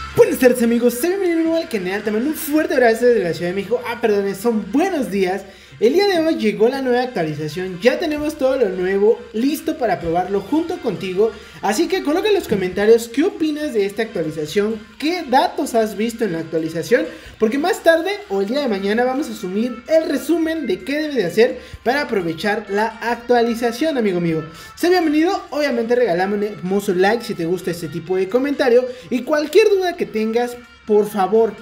Buenas tardes amigos, soy bienvenido al canal, te mando un fuerte abrazo desde la Ciudad de México. Perdón, son buenos días. El día de hoy llegó la nueva actualización, ya tenemos todo lo nuevo listo para probarlo junto contigo. Así que coloca en los comentarios qué opinas de esta actualización, qué datos has visto en la actualización, porque más tarde o el día de mañana vamos a subir el resumen de qué debe de hacer para aprovechar la actualización, amigo mío. Sé bienvenido, obviamente regálame un hermoso like si te gusta este tipo de comentario y cualquier duda que tengas, por favor,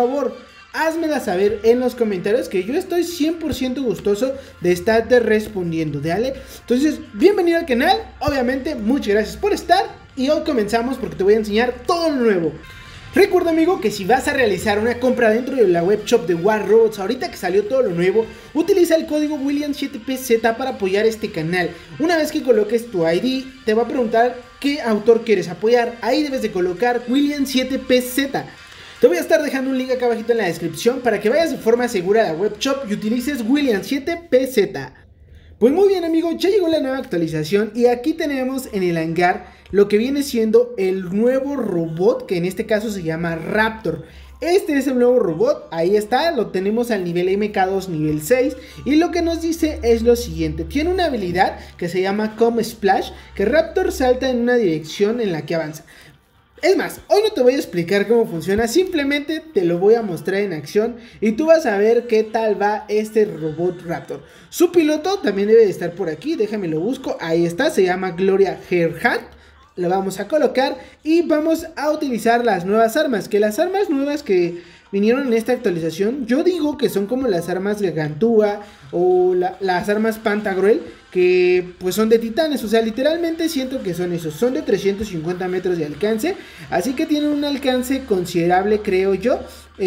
házmela saber en los comentarios que yo estoy 100% gustoso de estarte respondiendo, ¿vale? Entonces, bienvenido al canal, obviamente, muchas gracias por estar y hoy comenzamos porque te voy a enseñar todo lo nuevo. Recuerda, amigo, que si vas a realizar una compra dentro de la web shop de War Robots, ahorita que salió todo lo nuevo, utiliza el código William7PZ para apoyar este canal. Una vez que coloques tu ID, te va a preguntar qué autor quieres apoyar. Ahí debes de colocar William7PZ. Te voy a estar dejando un link acá abajito en la descripción para que vayas de forma segura a la web shop y utilices William7PZ. Pues muy bien, amigo, ya llegó la nueva actualización y aquí tenemos en el hangar lo que viene siendo el nuevo robot, que en este caso se llama Raptor. Este es el nuevo robot, ahí está, lo tenemos al nivel MK2 nivel 6 y lo que nos dice es lo siguiente: tiene una habilidad que se llama Com Splash, que Raptor salta en una dirección en la que avanza. Es más, hoy no te voy a explicar cómo funciona, simplemente te lo voy a mostrar en acción y tú vas a ver qué tal va este robot Raptor. Su piloto también debe de estar por aquí, déjame lo busco, ahí está, se llama Gloria Gerhardt. Lo vamos a colocar y vamos a utilizar las nuevas armas, que las armas nuevas que vinieron en esta actualización, yo digo que son como las armas Gargantúa o las armas Pantagruel, que pues son de titanes, o sea, literalmente siento que son esos, son de 350 metros de alcance, así que tienen un alcance considerable, creo yo,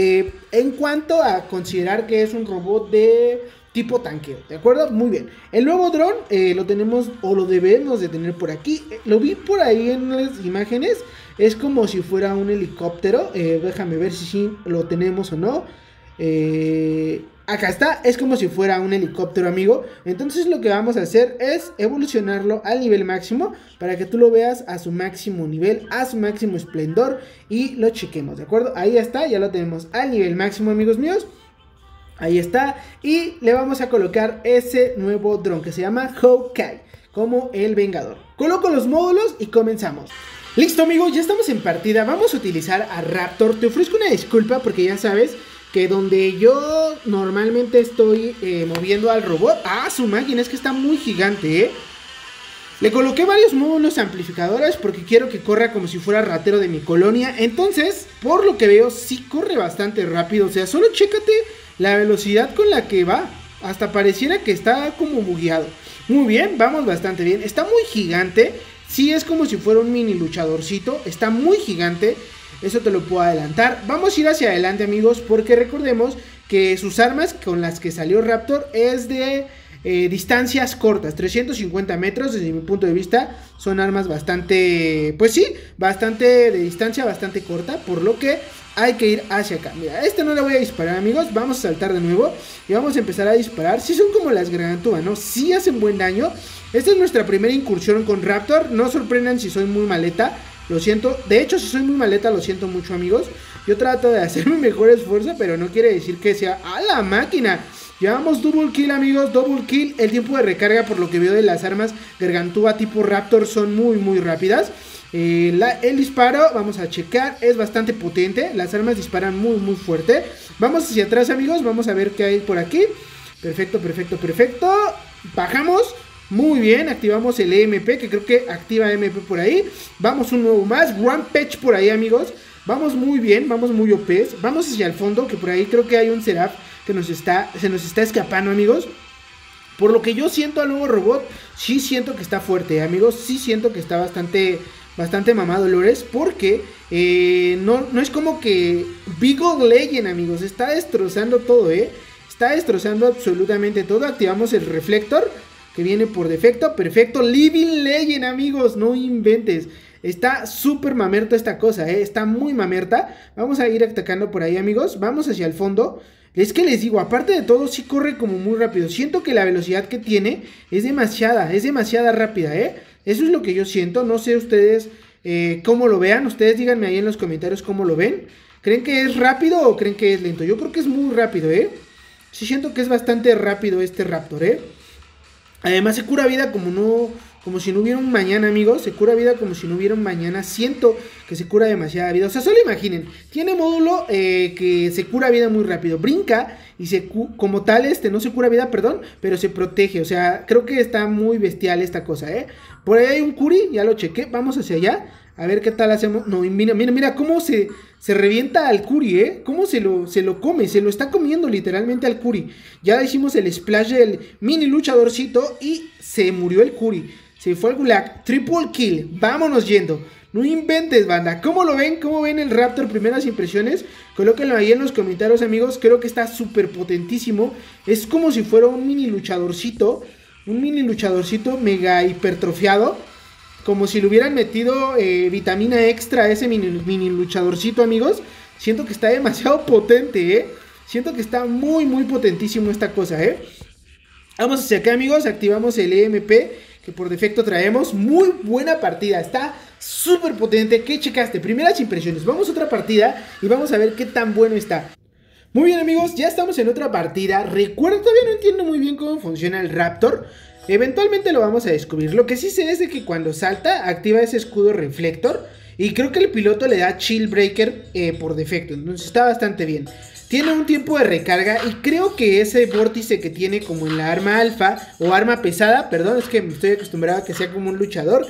en cuanto a considerar que es un robot de tipo tanqueo, ¿de acuerdo? Muy bien. El nuevo dron lo tenemos o lo debemos de tener por aquí. Lo vi por ahí en las imágenes. Es como si fuera un helicóptero. Déjame ver si sí lo tenemos o no. Acá está. Es como si fuera un helicóptero, amigo. Entonces lo que vamos a hacer es evolucionarlo al nivel máximo para que tú lo veas a su máximo nivel, a su máximo esplendor y lo chequemos, ¿de acuerdo? Ahí está, ya lo tenemos al nivel máximo, amigos míos. Ahí está, y le vamos a colocar ese nuevo dron que se llama Hawkeye, como el Vengador. Coloco los módulos y comenzamos. Listo, amigos, ya estamos en partida. Vamos a utilizar a Raptor. Te ofrezco una disculpa porque ya sabes que donde yo normalmente estoy moviendo al robot, su máquina es que está muy gigante, Le coloqué varios módulos amplificadores porque quiero que corra como si fuera ratero de mi colonia. Entonces, por lo que veo, sí corre bastante rápido. O sea, solo chécate la velocidad con la que va. Hasta pareciera que está como bugueado. Muy bien, vamos bastante bien. Está muy gigante. Sí, es como si fuera un mini luchadorcito. Está muy gigante. Eso te lo puedo adelantar. Vamos a ir hacia adelante, amigos, porque recordemos que sus armas con las que salió Raptor es de distancias cortas, 350 metros. Desde mi punto de vista son armas bastante, pues sí, bastante de distancia, bastante corta, por lo que hay que ir hacia acá. Mira, no le voy a disparar, amigos. Vamos a saltar de nuevo y vamos a empezar a disparar. Sí son como las Gargantúa, ¿no? Sí hacen buen daño. Esta es nuestra primera incursión con Raptor. No sorprendan si soy muy maleta, lo siento. De hecho, si soy muy maleta, lo siento mucho, amigos. Yo trato de hacer mi mejor esfuerzo, pero no quiere decir que sea ¡a la máquina! Llevamos double kill, amigos, double kill. El tiempo de recarga, por lo que veo de las armas Gargantúa tipo Raptor, son muy rápidas. El disparo, vamos a checar, es bastante potente. Las armas disparan muy fuerte. Vamos hacia atrás, amigos, vamos a ver qué hay por aquí. Perfecto. Bajamos, muy bien, activamos el EMP, que creo que activa EMP por ahí. Vamos un nuevo más, Rampage por ahí, amigos. Vamos muy bien, vamos muy OPs. Vamos hacia el fondo, que por ahí creo que hay un Seraph que se nos está escapando, amigos. Por lo que yo siento al nuevo robot, sí siento que está fuerte, amigos. Sí siento que está bastante mamado Dolores, porque no es como que Big Old Legend, amigos. Está destrozando todo, está destrozando absolutamente todo. Activamos el reflector que viene por defecto. Perfecto, Living Legend, amigos, no inventes. Está súper mamerta esta cosa, está muy mamerta. Vamos a ir atacando por ahí, amigos. Vamos hacia el fondo. Es que les digo, aparte de todo, sí corre como muy rápido. Siento que la velocidad que tiene es demasiada rápida, Eso es lo que yo siento. No sé ustedes cómo lo vean. Ustedes díganme ahí en los comentarios cómo lo ven. ¿Creen que es rápido o creen que es lento? Yo creo que es muy rápido, Sí siento que es bastante rápido este Raptor, Además se cura vida como si no hubiera un mañana, amigos. Se cura vida como si no hubiera un mañana. Siento que se cura demasiada vida. O sea, solo imaginen. Tiene módulo que se cura vida muy rápido. Brinca y como tal no se cura vida, perdón, pero se protege. O sea, creo que está muy bestial esta cosa, Por ahí hay un Curi, ya lo chequé. Vamos hacia allá. A ver qué tal hacemos. No, mira cómo se revienta al Curi, Cómo se lo come. Se lo está comiendo literalmente al Curi. Ya hicimos el splash del mini luchadorcito y se murió el Curi. Se fue al gulag. Triple kill. Vámonos yendo. No inventes, banda. ¿Cómo lo ven? ¿Cómo ven el Raptor? Primeras impresiones. Colóquenlo ahí en los comentarios, amigos. Creo que está súper potentísimo. Es como si fuera un mini luchadorcito. Un mini luchadorcito mega hipertrofiado. Como si le hubieran metido vitamina extra a ese mini luchadorcito, amigos. Siento que está demasiado potente, Siento que está muy, muy potentísimo esta cosa, Vamos hacia acá, amigos. Activamos el EMP que por defecto traemos. Muy buena partida. Está súper potente. ¿Qué checaste? Primeras impresiones. Vamos a otra partida y vamos a ver qué tan bueno está. Muy bien, amigos. Ya estamos en otra partida. Recuerdo, todavía no entiendo muy bien cómo funciona el Raptor. Eventualmente lo vamos a descubrir. Lo que sí sé es de que cuando salta activa ese escudo reflector. Y creo que el piloto le da Chill Breaker por defecto. Entonces está bastante bien. Tiene un tiempo de recarga y creo que ese vórtice que tiene como en la arma alfa o arma pesada, perdón, es que me estoy acostumbrado a que sea como un luchador,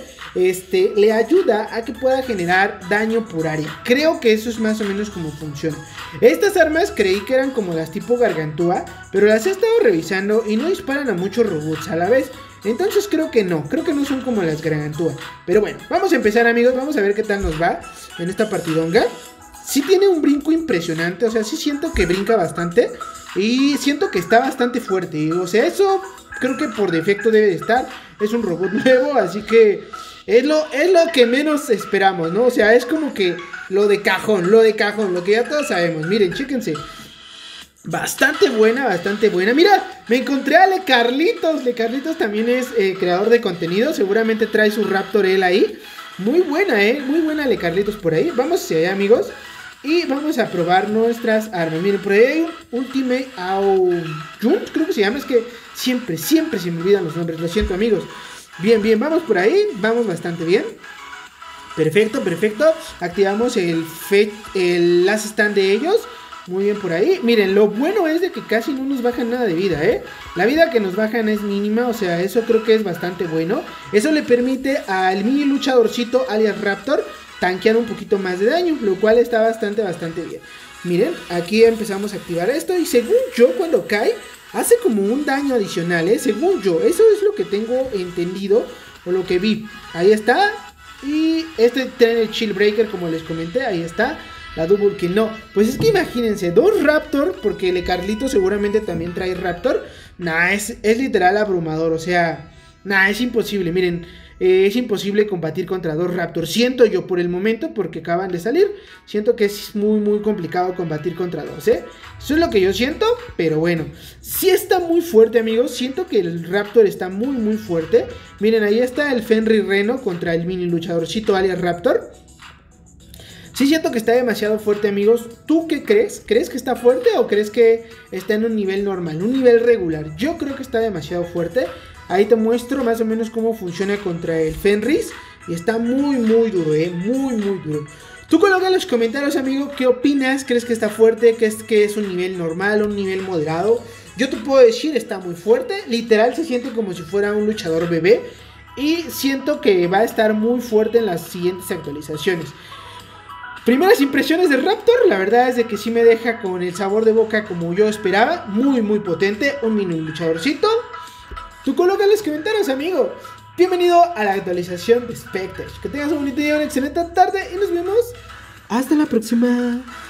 le ayuda a que pueda generar daño por área. Creo que eso es más o menos como funciona. Estas armas creí que eran como las tipo Gargantúa, pero las he estado revisando y no disparan a muchos robots a la vez. Entonces creo que no son como las Gargantúa. Pero bueno, vamos a empezar, amigos, vamos a ver qué tal nos va en esta partidonga. Sí tiene un brinco impresionante, o sea, sí siento que brinca bastante y siento que está bastante fuerte. O sea, eso creo que por defecto debe de estar. Es un robot nuevo, así que es lo que menos esperamos, ¿no? O sea, es como que lo de cajón, lo que ya todos sabemos. Miren, chéquense. Bastante buena. Mira, me encontré a Le Carlitos. Le Carlitos también es creador de contenido. Seguramente trae su Raptor él ahí. Muy buena, muy buena Le Carlitos por ahí. Vamos hacia allá, amigos. Y vamos a probar nuestras armas. Miren, por ahí hay un Ultimate Jump, creo que se llama. Es que siempre se me olvidan los nombres. Lo siento, amigos. Bien, vamos por ahí. Vamos bastante bien. Perfecto. Activamos el Last Stand de ellos. Muy bien por ahí. Miren, lo bueno es de que casi no nos bajan nada de vida, La vida que nos bajan es mínima, o sea, eso creo que es bastante bueno. Eso le permite al mini luchadorcito, alias Raptor, tanquear un poquito más de daño, lo cual está bastante bien. Miren, aquí empezamos a activar esto y según yo, cuando cae, hace como un daño adicional, según yo. Eso es lo que tengo entendido o lo que vi. Ahí está. Y tiene el Chill Breaker, como les comenté, ahí está. La double kill, no, pues es que imagínense, 2 Raptor, porque Le Carlito seguramente también trae Raptor. Es literal abrumador, o sea, es imposible, miren, es imposible combatir contra 2 Raptor. Siento yo por el momento, porque acaban de salir, siento que es muy complicado combatir contra 2, Eso es lo que yo siento, pero bueno, sí está muy fuerte, amigos, siento que el Raptor está muy fuerte. Miren, ahí está el Fenrir Reno contra el mini luchadorcito alias Raptor. Sí siento que está demasiado fuerte, amigos. ¿Tú qué crees? ¿Crees que está fuerte o crees que está en un nivel normal, un nivel regular? Yo creo que está demasiado fuerte. Ahí te muestro más o menos cómo funciona contra el Fenris. Y está muy duro, muy duro. Tú coloca en los comentarios, amigo, ¿qué opinas? ¿Crees que está fuerte? ¿Crees que es un nivel normal, un nivel moderado? Yo te puedo decir, está muy fuerte. Literal se siente como si fuera un luchador bebé. Y siento que va a estar muy fuerte en las siguientes actualizaciones. Primeras impresiones de Raptor, la verdad es de que sí me deja con el sabor de boca como yo esperaba. Muy potente, un mini luchadorcito. Tú coloca en los comentarios, amigo. Bienvenido a la actualización de Spectres. Que tengas un bonito día, una excelente tarde y nos vemos hasta la próxima.